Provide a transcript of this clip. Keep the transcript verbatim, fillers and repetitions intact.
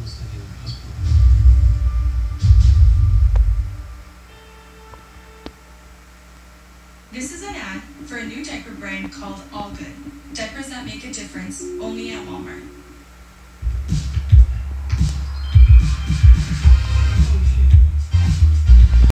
This is an ad for a new diaper brand called All Good. Diapers that make a difference, only at Walmart.